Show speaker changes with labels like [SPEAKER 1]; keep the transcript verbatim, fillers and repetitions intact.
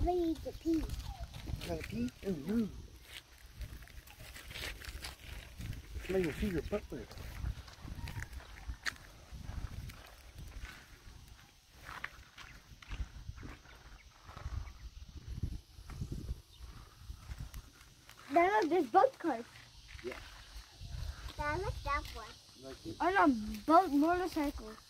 [SPEAKER 1] Somebody needs to pee.
[SPEAKER 2] Gotta pee? Oh no. Somebody will see your butt there.
[SPEAKER 1] Dad, look, there's boat cars.
[SPEAKER 2] Yeah.
[SPEAKER 1] Dad, look that one.
[SPEAKER 2] Like it.
[SPEAKER 1] Oh no, boat motorcycles.